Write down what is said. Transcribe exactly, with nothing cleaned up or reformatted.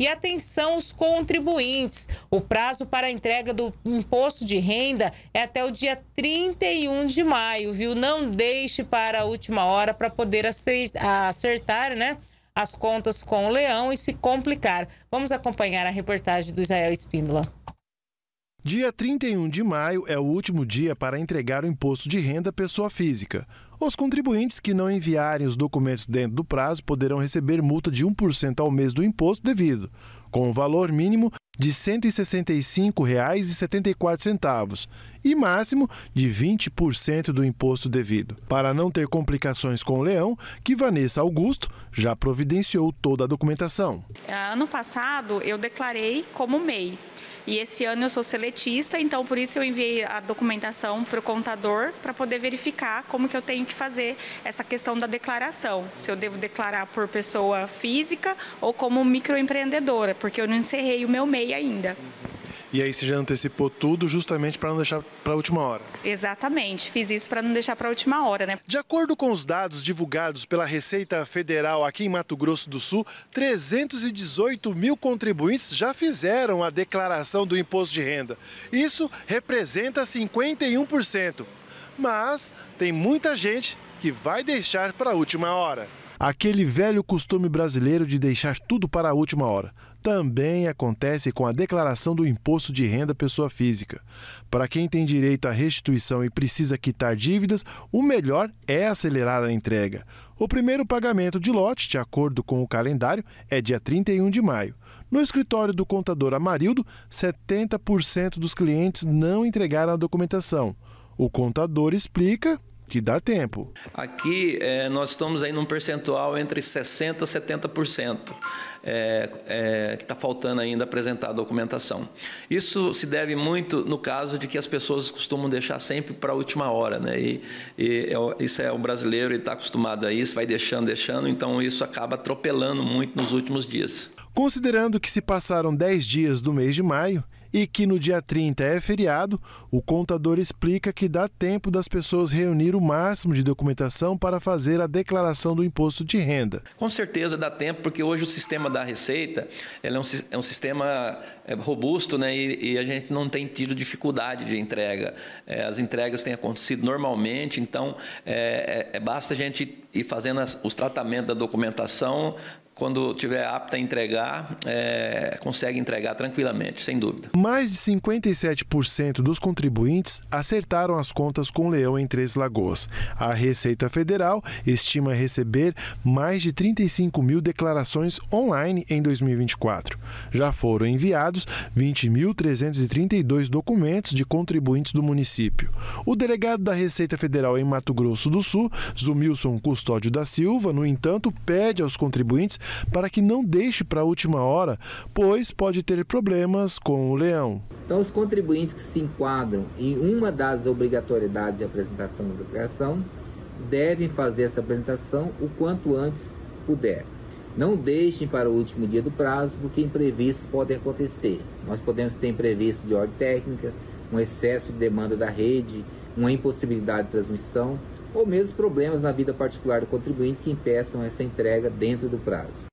E atenção os contribuintes, o prazo para a entrega do imposto de renda é até o dia trinta e um de maio, viu? Não deixe para a última hora para poder acertar, né, as contas com o leão e se complicar. Vamos acompanhar a reportagem do Israel Espíndola. Dia trinta e um de maio é o último dia para entregar o imposto de renda à pessoa física. Os contribuintes que não enviarem os documentos dentro do prazo poderão receber multa de um por cento ao mês do imposto devido, com um valor mínimo de cento e sessenta e cinco reais e setenta e quatro centavos e máximo de vinte por cento do imposto devido. Para não ter complicações com o leão, que Vanessa Augusto já providenciou toda a documentação. Ano passado eu declarei como M E I. E esse ano eu sou seletista, então por isso eu enviei a documentação para o contador para poder verificar como que eu tenho que fazer essa questão da declaração. Se eu devo declarar por pessoa física ou como microempreendedora, porque eu não encerrei o meu M E I ainda. E aí você já antecipou tudo justamente para não deixar para a última hora? Exatamente, fiz isso para não deixar para a última hora, né? De acordo com os dados divulgados pela Receita Federal aqui em Mato Grosso do Sul, trezentos e dezoito mil contribuintes já fizeram a declaração do imposto de renda. Isso representa cinquenta e um por cento. Mas tem muita gente que vai deixar para a última hora. Aquele velho costume brasileiro de deixar tudo para a última hora também acontece com a declaração do imposto de renda pessoa física. Para quem tem direito à restituição e precisa quitar dívidas, o melhor é acelerar a entrega. O primeiro pagamento de lote, de acordo com o calendário, é dia trinta e um de maio. No escritório do contador Amarildo, setenta por cento dos clientes não entregaram a documentação. O contador explica que dá tempo. Aqui é, nós estamos aí num percentual entre sessenta por cento e setenta por cento é, é, que está faltando ainda apresentar a documentação. Isso se deve muito no caso de que as pessoas costumam deixar sempre para a última hora, né? E, e é, isso é o brasileiro, ele está acostumado a isso, vai deixando, deixando, então isso acaba atropelando muito nos últimos dias. Considerando que se passaram dez dias do mês de maio, e que no dia trinta é feriado, o contador explica que dá tempo das pessoas reunir o máximo de documentação para fazer a declaração do imposto de renda. Com certeza dá tempo, porque hoje o sistema da Receita ele é, um, é um sistema robusto, né, e, e a gente não tem tido dificuldade de entrega. É, as entregas têm acontecido normalmente, então é, é, basta a gente ir fazendo as, os tratamentos da documentação. Quando estiver apta a entregar, é, consegue entregar tranquilamente, sem dúvida. Mais de cinquenta e sete por cento dos contribuintes acertaram as contas com o leão em Três Lagoas. A Receita Federal estima receber mais de trinta e cinco mil declarações online em dois mil e vinte e quatro. Já foram enviados vinte mil trezentos e trinta e dois documentos de contribuintes do município. O delegado da Receita Federal em Mato Grosso do Sul, Zumilson Custódio da Silva, no entanto, pede aos contribuintes para que não deixe para a última hora, pois pode ter problemas com o leão. Então, os contribuintes que se enquadram em uma das obrigatoriedades de apresentação da declaração devem fazer essa apresentação o quanto antes puder. Não deixem para o último dia do prazo, porque imprevistos podem acontecer. Nós podemos ter imprevisto de ordem técnica, um excesso de demanda da rede, uma impossibilidade de transmissão, ou mesmo problemas na vida particular do contribuinte que impeçam essa entrega dentro do prazo.